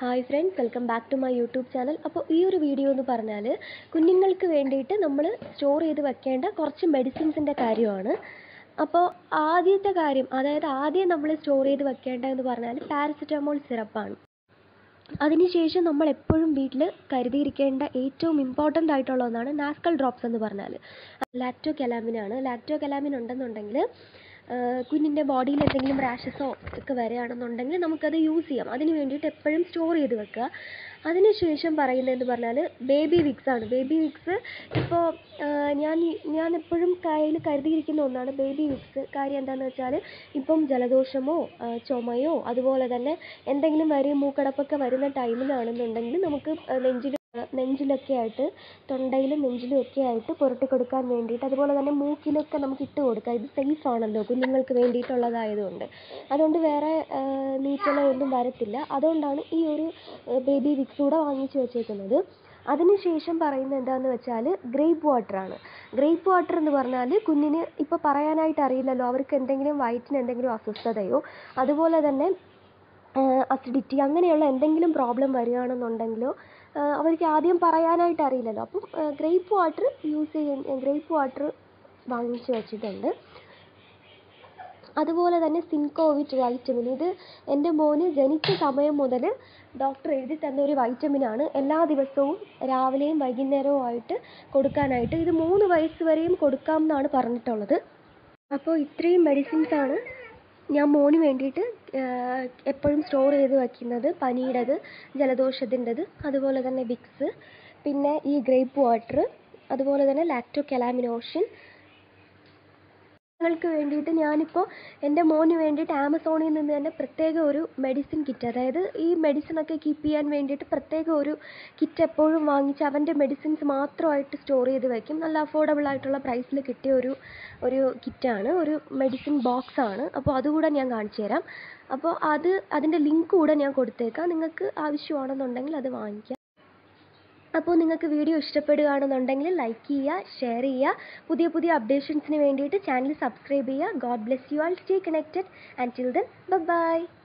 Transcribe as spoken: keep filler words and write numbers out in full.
Hi friends, welcome back to my YouTube channel. അപ്പോൾ ഈ ഒരു വീഡിയോ എന്ന് പറഞ്ഞാൽ കുഞ്ഞുങ്ങൾക്ക് വേണ്ടിയിട്ട് നമ്മൾ സ്റ്റോർ ചെയ്ത് വെക്കേണ്ട കുറച്ച് മെഡിസിൻസിൻ്റെ കാര്യമാണ്. അപ്പോൾ ആദ്യത്തെ കാര്യം, അതായത് ആദ്യം നമ്മൾ സ്റ്റോർ ചെയ്ത് വെക്കേണ്ടതെന്ന് പറഞ്ഞാൽ പാരസെറ്റമോൾ സിറപ്പാണ്. അതിനുശേഷം നമ്മൾ എപ്പോഴും വീട്ടിൽ കരുതിയിരിക്കേണ്ട ഏറ്റവും ഇമ്പോർട്ടൻ്റ് ആയിട്ടുള്ള ഒന്നാണ് നാസ്കൽ ഡ്രോപ്സ് എന്ന് പറഞ്ഞാൽ ലാക്ടോ കലാമിനാണ്. ലാക്ടോ കലാമിൻ ഉണ്ടെന്നുണ്ടെങ്കിൽ കുഞ്ഞിൻ്റെ ബോഡിയിൽ എന്തെങ്കിലും റാഷസോ ഒക്കെ വരികയാണെന്നുണ്ടെങ്കിൽ നമുക്കത് യൂസ് ചെയ്യാം. അതിന് വേണ്ടിയിട്ട് എപ്പോഴും സ്റ്റോർ ചെയ്ത് വെക്കുക. അതിനുശേഷം പറയുന്നതെന്ന് പറഞ്ഞാൽ ബേബി വിക്സ് ആണ്. ബേബി വിക്സ് ഇപ്പോൾ ഞാൻ ഞാൻ എപ്പോഴും കയ്യിൽ കരുതിയിരിക്കുന്ന ഒന്നാണ് ബേബി വിക്സ്. കാര്യം എന്താണെന്ന് വെച്ചാൽ ഇപ്പം ജലദോഷമോ ചുമയോ അതുപോലെ തന്നെ എന്തെങ്കിലും വരും മൂക്കടപ്പൊക്കെ വരുന്ന ടൈമിലാണെന്നുണ്ടെങ്കിൽ നമുക്ക് നെഞ്ചിൽ നെഞ്ചിലൊക്കെ ആയിട്ട് തൊണ്ടയിലും നെഞ്ചിലും ഒക്കെ ആയിട്ട് പുരട്ടി കൊടുക്കാൻ വേണ്ടിയിട്ട്, അതുപോലെ തന്നെ മൂക്കിലൊക്കെ നമുക്ക് ഇട്ട് കൊടുക്കാം. ഇത് സേഫ് ആണല്ലോ, കുഞ്ഞുങ്ങൾക്ക് വേണ്ടിയിട്ടുള്ളതായതുകൊണ്ട്. അതുകൊണ്ട് വേറെ നീറ്റലൊന്നും വരത്തില്ല. അതുകൊണ്ടാണ് ഈ ഒരു ബേബി വിക്സ് കൂടെ വാങ്ങിച്ച് വെച്ചേക്കുന്നത്. അതിനുശേഷം പറയുന്നത് എന്താണെന്ന് വെച്ചാൽ ഗ്രേപ്പ് വാട്ടറാണ്. ഗ്രേപ്പ് വാട്ടർ എന്ന് പറഞ്ഞാൽ കുഞ്ഞിന് ഇപ്പോൾ പറയാനായിട്ട് അറിയില്ലല്ലോ, അവർക്ക് എന്തെങ്കിലും വയറ്റിന് എന്തെങ്കിലും അസ്വസ്ഥതയോ അതുപോലെ തന്നെ അസിഡിറ്റി അങ്ങനെയുള്ള എന്തെങ്കിലും പ്രോബ്ലം വരികയാണെന്നുണ്ടെങ്കിലോ അവർക്ക് ആദ്യം പറയാനായിട്ട് അറിയില്ലല്ലോ. അപ്പം ഗ്രേപ്പ് വാട്ടർ യൂസ് ചെയ്യുന്ന ഗ്രേപ്പ് വാട്ടർ വാങ്ങിച്ച് വെച്ചിട്ടുണ്ട്. അതുപോലെ തന്നെ സിൻകോവിറ്റ് വൈറ്റമിൻ, ഇത് എൻ്റെ മോന് ജനിച്ച സമയം മുതൽ ഡോക്ടർ എഴുതി തന്ന ഒരു വൈറ്റമിനാണ്. എല്ലാ ദിവസവും രാവിലെയും വൈകുന്നേരവും ആയിട്ട് കൊടുക്കാനായിട്ട്. ഇത് മൂന്ന് വയസ്സ് വരെയും കൊടുക്കാം എന്നാണ് പറഞ്ഞിട്ടുള്ളത്. അപ്പോൾ ഇത്രയും മെഡിസിൻസാണ് ഞാൻ മോന് വേണ്ടിയിട്ട് എപ്പോഴും സ്റ്റോർ ചെയ്ത് വയ്ക്കുന്നത്. പനിയുടേത്, ജലദോഷത്തിൻ്റെത്, അതുപോലെ തന്നെ വിക്സ്, പിന്നെ ഈ ഗ്രേപ്പ് വാട്ടർ, അതുപോലെ തന്നെ ലാക്ടോ കലാമിനോഷൻ. ങ്ങൾക്ക് വേണ്ടിയിട്ട് ഞാനിപ്പോൾ എൻ്റെ മോന് വേണ്ടിയിട്ട് ആമസോണിൽ നിന്ന് തന്നെ പ്രത്യേക ഒരു മെഡിസിൻ കിറ്റ്, അതായത് ഈ മെഡിസിനൊക്കെ കീപ്പ് ചെയ്യാൻ വേണ്ടിയിട്ട് പ്രത്യേക ഒരു കിറ്റ് എപ്പോഴും വാങ്ങിച്ച് അവൻ്റെ മെഡിസിൻസ് മാത്രമായിട്ട് സ്റ്റോർ ചെയ്ത് വയ്ക്കും. നല്ല അഫോർഡബിൾ ആയിട്ടുള്ള പ്രൈസിൽ കിട്ടിയ ഒരു ഒരു കിറ്റാണ്, ഒരു മെഡിസിൻ ബോക്സാണ്. അപ്പോൾ അതുകൂടെ ഞാൻ കാണിച്ചു തരാം. അപ്പോൾ അത് അതിൻ്റെ ലിങ്ക് കൂടെ ഞാൻ കൊടുത്തേക്കാം. നിങ്ങൾക്ക് ആവശ്യമാണെന്നുണ്ടെങ്കിൽ അത് വാങ്ങിക്കാം. അപ്പോൾ നിങ്ങൾക്ക് വീഡിയോ ഇഷ്ടപ്പെടുകയാണെന്നുണ്ടെങ്കിൽ ലൈക്ക് ചെയ്യുക, ഷെയർ ചെയ്യുക. പുതിയ പുതിയ അപ്ഡേഷൻസിന് വേണ്ടിയിട്ട് ചാനൽ സബ്സ്ക്രൈബ് ചെയ്യുക. God bless you all. Stay connected. And till then by.